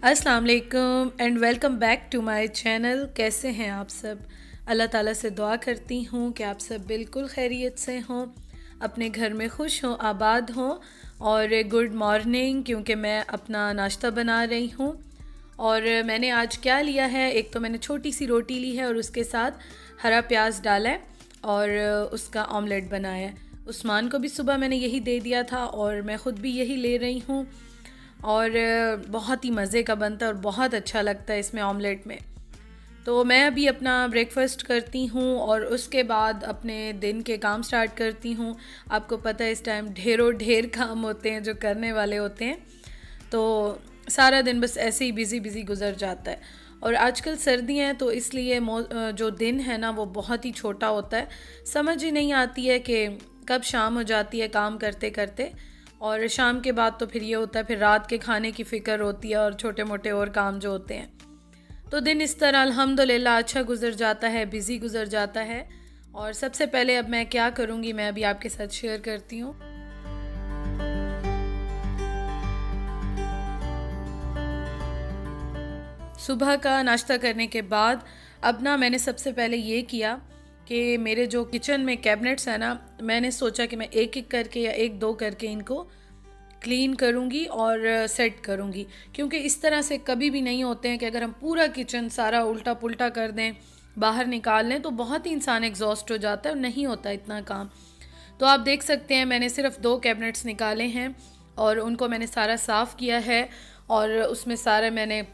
अस्सलाम वालेकुम and welcome back to my channel. कैसे हैं आप सब? अल्लाह ताला से दुआ करती हूँ कि आप सब बिल्कुल खैरियत से हों, अपने घर में खुश हों, आबाद हों। और गुड मॉर्निंग, क्योंकि मैं अपना नाश्ता बना रही हूँ। और मैंने आज क्या लिया है, एक तो मैंने छोटी सी रोटी ली है और उसके साथ हरा प्याज डाला है और उसका ऑमलेट बनाया है। उस्मान को भी सुबह मैंने यही दे दिया था और मैं ख़ुद भी यही ले रही हूँ और बहुत ही मज़े का बनता है और बहुत अच्छा लगता है इसमें ऑमलेट में। तो मैं अभी अपना ब्रेकफास्ट करती हूँ और उसके बाद अपने दिन के काम स्टार्ट करती हूँ। आपको पता है इस टाइम ढेर काम होते हैं जो करने वाले होते हैं, तो सारा दिन बस ऐसे ही बिज़ी गुजर जाता है। और आजकल सर्दियाँ हैं तो इसलिए जो दिन है ना वो बहुत ही छोटा होता है, समझ ही नहीं आती है कि कब शाम हो जाती है काम करते करते। और शाम के बाद तो फिर ये होता है, फिर रात के खाने की फ़िक्र होती है और छोटे मोटे और काम जो होते हैं। तो दिन इस तरह अल्हम्दुलिल्लाह अच्छा गुजर जाता है, बिज़ी गुजर जाता है। और सबसे पहले अब मैं क्या करूँगी, मैं अभी आपके साथ शेयर करती हूँ। सुबह का नाश्ता करने के बाद अब ना मैंने सबसे पहले ये किया कि मेरे जो किचन में कैबिनेट्स हैं ना, मैंने सोचा कि मैं एक एक करके या एक दो करके इनको क्लीन करूँगी और सेट करूँगी। क्योंकि इस तरह से कभी भी नहीं होते हैं कि अगर हम पूरा किचन सारा उल्टा पुल्टा कर दें, बाहर निकाल लें, तो बहुत ही इंसान एग्जॉस्ट हो जाता है और नहीं होता इतना काम। तो आप देख सकते हैं मैंने सिर्फ 2 कैबिनेट्स निकाले हैं और उनको मैंने सारा साफ़ किया है और उसमें सारा मैंने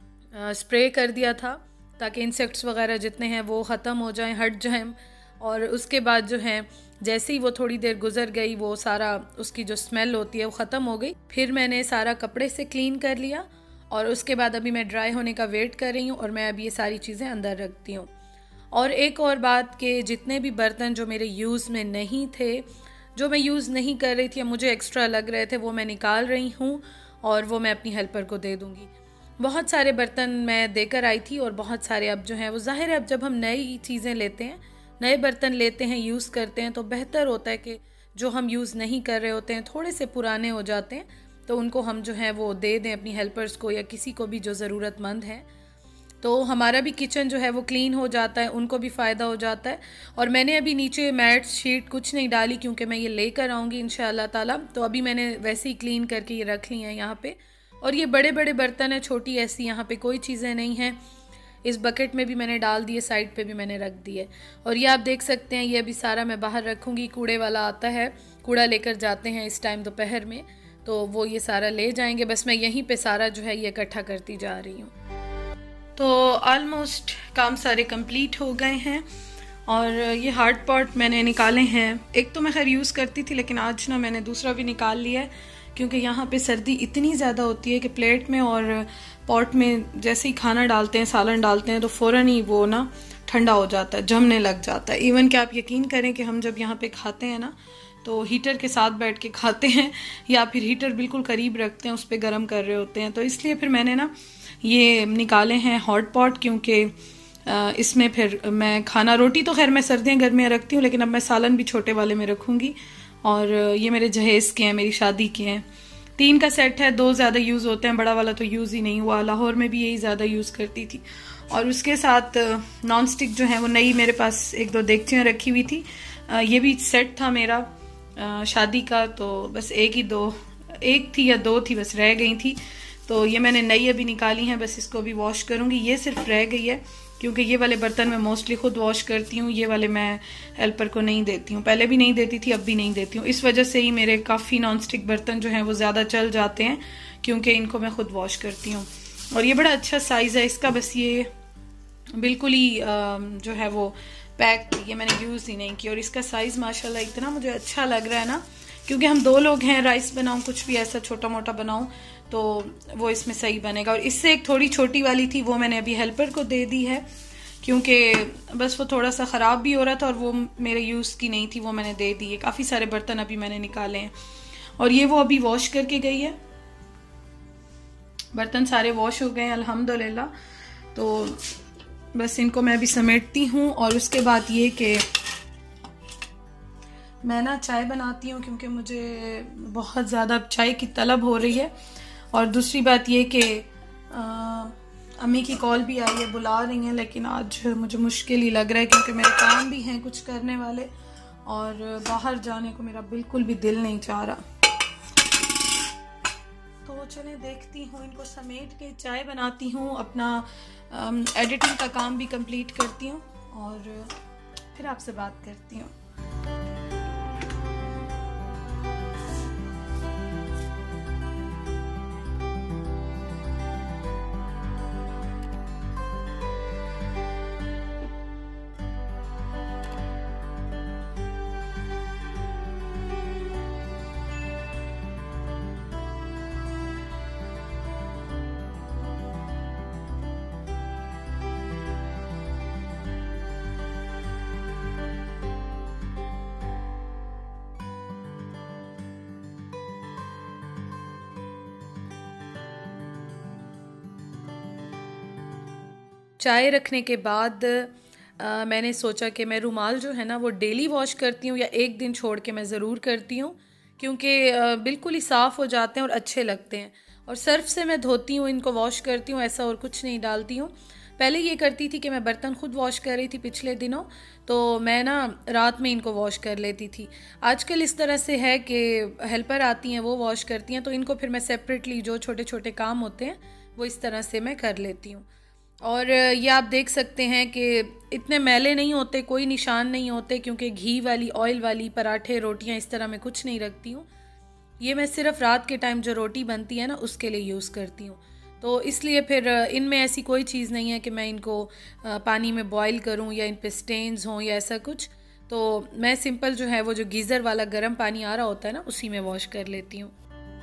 स्प्रे कर दिया था ताकि इंसेक्ट्स वगैरह जितने हैं वो ख़त्म हो जाएं, हट जाएं। और उसके बाद जो है जैसे ही वो थोड़ी देर गुजर गई, वो सारा उसकी जो स्मेल होती है वो ख़त्म हो गई। फिर मैंने सारा कपड़े से क्लीन कर लिया और उसके बाद अभी मैं ड्राई होने का वेट कर रही हूँ और मैं अभी ये सारी चीज़ें अंदर रखती हूँ। और एक और बात कि जितने भी बर्तन जो मेरे यूज़ में नहीं थे, जो मैं यूज़ नहीं कर रही थी, मुझे एक्स्ट्रा लग रहे थे, वो मैं निकाल रही हूँ और वो मैं अपनी हेल्पर को दे दूँगी। बहुत सारे बर्तन मैं देकर आई थी और बहुत सारे अब जो हैं वो ज़ाहिर है, अब जब हम नई चीज़ें लेते हैं, नए बर्तन लेते हैं, यूज़ करते हैं, तो बेहतर होता है कि जो हम यूज़ नहीं कर रहे होते हैं, थोड़े से पुराने हो जाते हैं, तो उनको हम जो है वो दे दें अपनी हेल्पर्स को या किसी को भी जो ज़रूरतमंद है। तो हमारा भी किचन जो है वो क्लीन हो जाता है, उनको भी फ़ायदा हो जाता है। और मैंने अभी नीचे मैट शीट कुछ नहीं डाली क्योंकि मैं ये लेकर आऊँगी इंशाअल्लाह ताला। तो अभी मैंने वैसे ही क्लीन करके ये रख ली हैं यहाँ पे। और ये बड़े बड़े बर्तन हैं, छोटी ऐसी यहाँ पे कोई चीज़ें नहीं हैं। इस बकेट में भी मैंने डाल दिए, साइड पे भी मैंने रख दिए। और ये आप देख सकते हैं, ये अभी सारा मैं बाहर रखूँगी। कूड़े वाला आता है, कूड़ा लेकर जाते हैं इस टाइम दोपहर में, तो वो ये सारा ले जाएंगे। बस मैं यहीं पे सारा जो है ये इकट्ठा करती जा रही हूँ। तो ऑलमोस्ट काम सारे कंप्लीट हो गए हैं। और ये हार्ड पॉट मैंने निकाले हैं, एक तो मैं खैर यूज़ करती थी लेकिन आज ना मैंने दूसरा भी निकाल लिया है क्योंकि यहाँ पे सर्दी इतनी ज़्यादा होती है कि प्लेट में और पॉट में जैसे ही खाना डालते हैं, सालन डालते हैं, तो फ़ौरन ही वो ना ठंडा हो जाता है, जमने लग जाता है। इवन कि आप यकीन करें कि हम जब यहाँ पे खाते हैं ना तो हीटर के साथ बैठ के खाते हैं या फिर हीटर बिल्कुल करीब रखते हैं, उस पर गर्म कर रहे होते हैं। तो इसलिए फिर मैंने ना ये निकाले हैं हॉट पॉट, क्योंकि इसमें फिर मैं खाना, रोटी तो खैर मैं सर्दियाँ गर्मियाँ रखती हूँ, लेकिन अब मैं सालन भी छोटे वाले में रखूँगी। और ये मेरे जहेज़ के हैं, मेरी शादी के हैं। 3 का सेट है, 2 ज़्यादा यूज़ होते हैं, बड़ा वाला तो यूज़ ही नहीं हुआ। लाहौर में भी यही ज़्यादा यूज़ करती थी। और उसके साथ नॉन स्टिक जो है वो नई मेरे पास 1-2 देगचियाँ रखी हुई थी। ये भी सेट था मेरा शादी का, तो बस एक थी या 2 थी बस रह गई थी, तो ये मैंने नई अभी निकाली हैं। बस इसको भी वॉश करूँगी। ये सिर्फ रह गई है क्योंकि ये वाले बर्तन मैं मोस्टली खुद वॉश करती हूँ, ये वाले मैं हेल्पर को नहीं देती हूँ। पहले भी नहीं देती थी, अब भी नहीं देती हूँ। इस वजह से ही मेरे काफ़ी नॉन स्टिक बर्तन जो हैं वो ज़्यादा चल जाते हैं क्योंकि इनको मैं खुद वॉश करती हूँ। और ये बड़ा अच्छा साइज़ है इसका, बस ये बिल्कुल ही जो है वो पैक थी, ये मैंने यूज़ ही नहीं की। और इसका साइज़ माशाल्लाह इतना मुझे अच्छा लग रहा है ना, क्योंकि हम 2 लोग हैं, राइस बनाऊँ, कुछ भी ऐसा छोटा मोटा बनाऊँ तो वो इसमें सही बनेगा। और इससे एक थोड़ी छोटी वाली थी, वो मैंने अभी हेल्पर को दे दी है क्योंकि बस वो थोड़ा सा ख़राब भी हो रहा था और वो मेरे यूज़ की नहीं थी, वो मैंने दे दी है। काफ़ी सारे बर्तन अभी मैंने निकाले हैं और ये वो अभी वॉश करके गई है। बर्तन सारे वॉश हो गए हैं अल्हम्दुलिल्लाह। तो बस इनको मैं अभी समेटती हूँ। और उसके बाद ये कि मैं ना चाय बनाती हूँ क्योंकि मुझे बहुत ज़्यादा चाय की तलब हो रही है। और दूसरी बात ये कि अम्मी की कॉल भी आई है, बुला रही हैं, लेकिन आज मुझे मुश्किल ही लग रहा है क्योंकि मेरे काम भी हैं कुछ करने वाले और बाहर जाने को मेरा बिल्कुल भी दिल नहीं चाह रहा। तो चलें देखती हूँ, इनको समेट के चाय बनाती हूँ, अपना एडिटिंग का काम भी कंप्लीट करती हूँ और फिर आपसे बात करती हूँ। चाय रखने के बाद मैंने सोचा कि मैं रुमाल जो है ना वो डेली वॉश करती हूँ या एक दिन छोड़ के मैं ज़रूर करती हूँ, क्योंकि बिल्कुल ही साफ़ हो जाते हैं और अच्छे लगते हैं। और सर्फ़ से मैं धोती हूँ, इनको वॉश करती हूँ, ऐसा और कुछ नहीं डालती हूँ। पहले ये करती थी कि मैं बर्तन खुद वॉश कर रही थी पिछले दिनों, तो मैं ना रात में इनको वॉश कर लेती थी। आजकल इस तरह से है कि हेल्पर आती हैं, वो वॉश करती हैं, तो इनको फिर मैं सेपरेटली जो छोटे छोटे काम होते हैं वो इस तरह से मैं कर लेती हूँ। और ये आप देख सकते हैं कि इतने मैले नहीं होते, कोई निशान नहीं होते, क्योंकि घी वाली ऑयल वाली पराठे रोटियां इस तरह मैं कुछ नहीं रखती हूँ। ये मैं सिर्फ रात के टाइम जो रोटी बनती है ना उसके लिए यूज़ करती हूँ। तो इसलिए फिर इनमें ऐसी कोई चीज़ नहीं है कि मैं इनको पानी में बॉईल करूँ या इन पे स्टेन्स हों या ऐसा कुछ। तो मैं सिंपल जो है वो जो गीज़र वाला गर्म पानी आ रहा होता है ना उसी में वॉश कर लेती हूँ।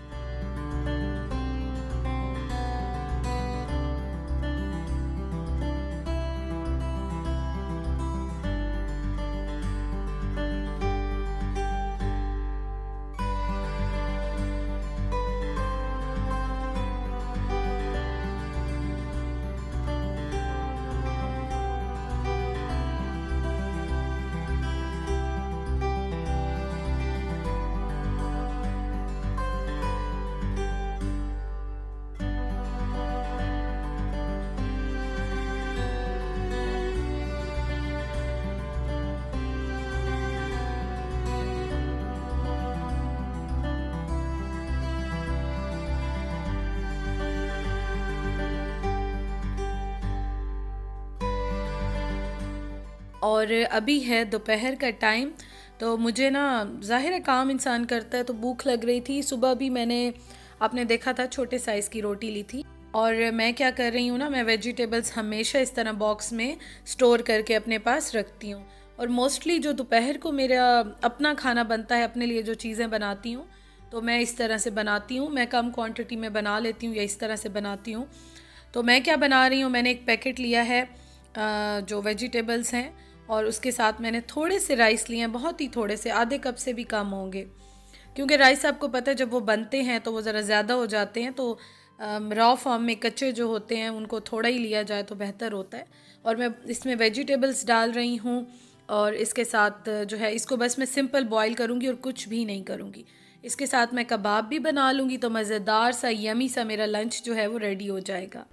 और अभी है दोपहर का टाइम, तो मुझे ना ज़ाहिर है काम इंसान करता है, तो भूख लग रही थी। सुबह भी मैंने आपने देखा था छोटे साइज़ की रोटी ली थी। और मैं क्या कर रही हूँ ना, मैं वेजिटेबल्स हमेशा इस तरह बॉक्स में स्टोर करके अपने पास रखती हूँ। और मोस्टली जो दोपहर को मेरा अपना खाना बनता है, अपने लिए जो चीज़ें बनाती हूँ, तो मैं इस तरह से बनाती हूँ। मैं कम क्वांटिटी में बना लेती हूँ या इस तरह से बनाती हूँ। तो मैं क्या बना रही हूँ, मैंने एक पैकेट लिया है जो वेजिटेबल्स हैं, और उसके साथ मैंने थोड़े से राइस लिए हैं, बहुत ही थोड़े से, आधे कप से भी कम होंगे, क्योंकि राइस आपको पता है जब वो बनते हैं तो वो ज़रा ज़्यादा हो जाते हैं। तो रॉ फॉर्म में कच्चे जो होते हैं उनको थोड़ा ही लिया जाए तो बेहतर होता है। और मैं इसमें वेजिटेबल्स डाल रही हूँ और इसके साथ जो है इसको बस मैं सिंपल बॉईल करूँगी और कुछ भी नहीं करूँगी। इसके साथ मैं कबाब भी बना लूँगी, तो मज़ेदार सा यमी सा मेरा लंच जो है वो रेडी हो जाएगा।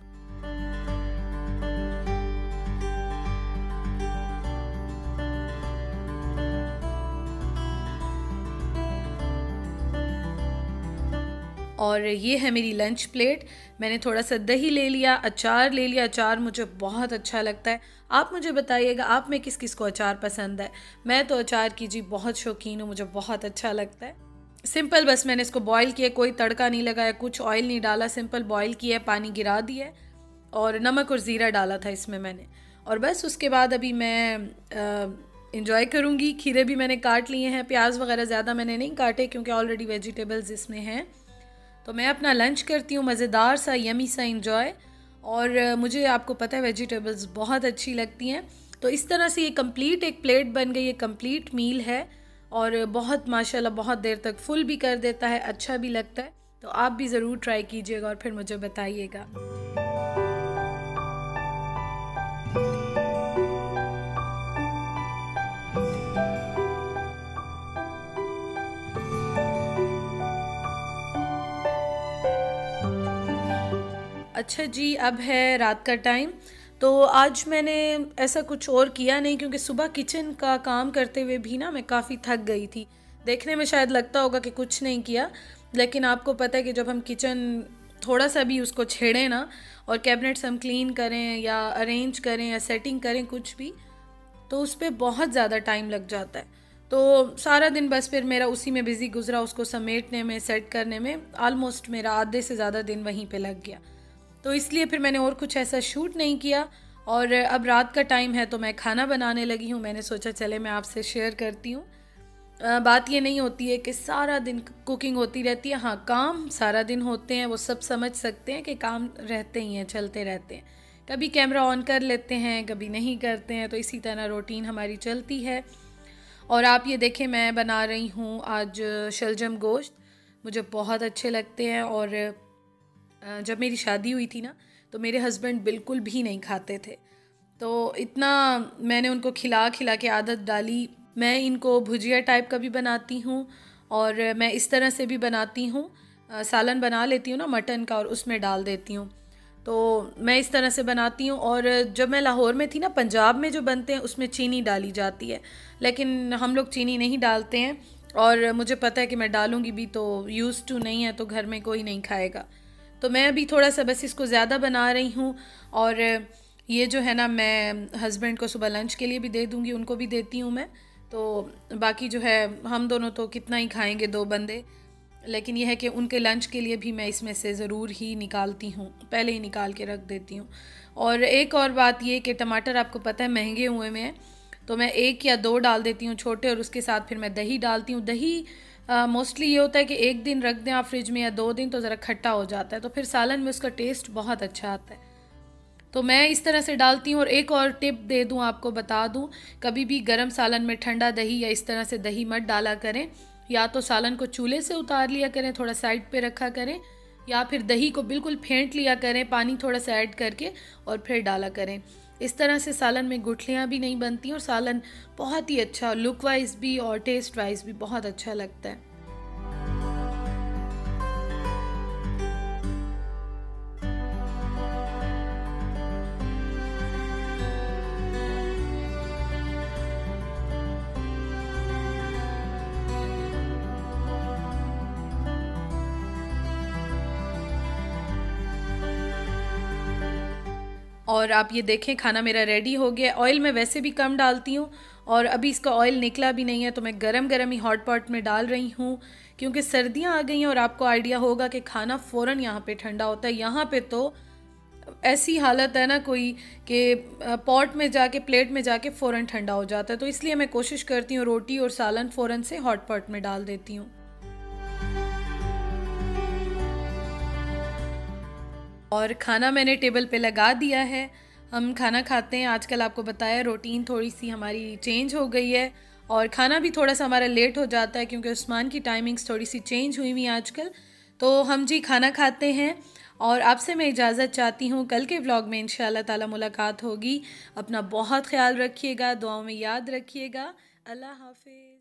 और ये है मेरी लंच प्लेट। मैंने थोड़ा सा दही ले लिया, अचार ले लिया। अचार मुझे बहुत अच्छा लगता है। आप मुझे बताइएगा आप में किस किस को अचार पसंद है। मैं तो अचार की जी बहुत शौकीन हूँ, मुझे बहुत अच्छा लगता है। सिंपल बस मैंने इसको बॉईल किया, कोई तड़का नहीं लगाया, कुछ ऑयल नहीं डाला, सिंपल बॉईल किया, पानी गिरा दिया और नमक और ज़ीरा डाला था इसमें मैंने। और बस उसके बाद अभी मैं इंजॉय करूँगी। खीरे भी मैंने काट लिए हैं, प्याज वगैरह ज़्यादा मैंने नहीं काटे क्योंकि ऑलरेडी वेजिटेबल्स इसमें हैं। तो मैं अपना लंच करती हूँ मज़ेदार सा यमी सा इंजॉय। और मुझे आपको पता है वेजिटेबल्स बहुत अच्छी लगती हैं। तो इस तरह से ये कंप्लीट एक प्लेट बन गई, ये कंप्लीट मील है और बहुत माशाल्लाह बहुत देर तक फुल भी कर देता है, अच्छा भी लगता है। तो आप भी ज़रूर ट्राई कीजिएगा और फिर मुझे बताइएगा। अच्छा जी, अब है रात का टाइम। तो आज मैंने ऐसा कुछ और किया नहीं, क्योंकि सुबह किचन का काम करते हुए भी ना मैं काफ़ी थक गई थी। देखने में शायद लगता होगा कि कुछ नहीं किया, लेकिन आपको पता है कि जब हम किचन थोड़ा सा भी उसको छेड़ें ना, और कैबिनेट्स हम क्लीन करें या अरेंज करें या सेटिंग करें कुछ भी, तो उस पर बहुत ज़्यादा टाइम लग जाता है। तो सारा दिन बस फिर मेरा उसी में बिज़ी गुजरा, उसको समेटने में, सेट करने में। ऑलमोस्ट मेरा आधे से ज़्यादा दिन वहीं पे लग गया। तो इसलिए फिर मैंने और कुछ ऐसा शूट नहीं किया। और अब रात का टाइम है तो मैं खाना बनाने लगी हूँ। मैंने सोचा चले मैं आपसे शेयर करती हूँ। बात ये नहीं होती है कि सारा दिन कुकिंग होती रहती है। हाँ, काम सारा दिन होते हैं, वो सब समझ सकते हैं कि काम रहते ही हैं, चलते रहते हैं। कभी कैमरा ऑन कर लेते हैं, कभी नहीं करते हैं, तो इसी तरह रूटीन हमारी चलती है। और आप ये देखें, मैं बना रही हूँ आज शलजम गोश्त। मुझे बहुत अच्छे लगते हैं। और जब मेरी शादी हुई थी ना, तो मेरे हस्बैंड बिल्कुल भी नहीं खाते थे। तो इतना मैंने उनको खिला खिला के आदत डाली। मैं इनको भुजिया टाइप का भी बनाती हूँ, और मैं इस तरह से भी बनाती हूँ। सालन बना लेती हूँ ना मटन का, और उसमें डाल देती हूँ। तो मैं इस तरह से बनाती हूँ। और जब मैं लाहौर में थी ना, पंजाब में जो बनते हैं उसमें चीनी डाली जाती है, लेकिन हम लोग चीनी नहीं डालते हैं। और मुझे पता है कि मैं डालूँगी भी तो यूज़ टू नहीं है, तो घर में कोई नहीं खाएगा। तो मैं अभी थोड़ा सा बस इसको ज़्यादा बना रही हूँ। और ये जो है ना, मैं हस्बैंड को सुबह लंच के लिए भी दे दूँगी, उनको भी देती हूँ मैं। तो बाकी जो है, हम दोनों तो कितना ही खाएंगे, 2 बंदे। लेकिन यह है कि उनके लंच के लिए भी मैं इसमें से ज़रूर ही निकालती हूँ, पहले ही निकाल के रख देती हूँ। और एक और बात ये कि टमाटर आपको पता है महंगे हुए हैं, तो मैं 1 या 2 डाल देती हूँ छोटे, और उसके साथ फिर मैं दही डालती हूँ। दही मोस्टली ये होता है कि 1 दिन रख दें आप फ्रिज में, या 2 दिन, तो ज़रा खट्टा हो जाता है, तो फिर सालन में उसका टेस्ट बहुत अच्छा आता है। तो मैं इस तरह से डालती हूँ। और एक और टिप दे दूँ आपको, बता दूँ, कभी भी गरम सालन में ठंडा दही या इस तरह से दही मत डाला करें। या तो सालन को चूल्हे से उतार लिया करें, थोड़ा साइड पे रखा करें, या फिर दही को बिल्कुल फेंट लिया करें, पानी थोड़ा सा ऐड करके, और फिर डाला करें। इस तरह से सालन में गुठलियाँ भी नहीं बनती, और सालन बहुत ही अच्छा, लुक वाइज भी और टेस्ट वाइज भी बहुत अच्छा लगता है। और आप ये देखें, खाना मेरा रेडी हो गया। ऑयल मैं वैसे भी कम डालती हूँ, और अभी इसका ऑयल निकला भी नहीं है, तो मैं गरम गरम ही हॉट पॉट में डाल रही हूँ। क्योंकि सर्दियाँ आ गई हैं, और आपको आइडिया होगा कि खाना फ़ौरन यहाँ पे ठंडा होता है। यहाँ पे तो ऐसी हालत है ना कोई, कि पॉट में जाके, प्लेट में जाके फ़ौरन ठंडा हो जाता है। तो इसलिए मैं कोशिश करती हूँ रोटी और सालन फ़ौरन से हॉट पॉट में डाल देती हूँ। और खाना मैंने टेबल पे लगा दिया है। हम खाना खाते हैं। आजकल आपको बताया, रूटीन थोड़ी सी हमारी चेंज हो गई है, और खाना भी थोड़ा सा हमारा लेट हो जाता है, क्योंकि उस्मान की टाइमिंग्स थोड़ी सी चेंज हुई हुई हैं आजकल। तो हम जी खाना खाते हैं, और आपसे मैं इजाज़त चाहती हूँ। कल के व्लॉग में इंशाल्लाह ताला मुलाकात होगी। अपना बहुत ख्याल रखिएगा, दुआओं में याद रखिएगा। अल्लाह हाफिज़।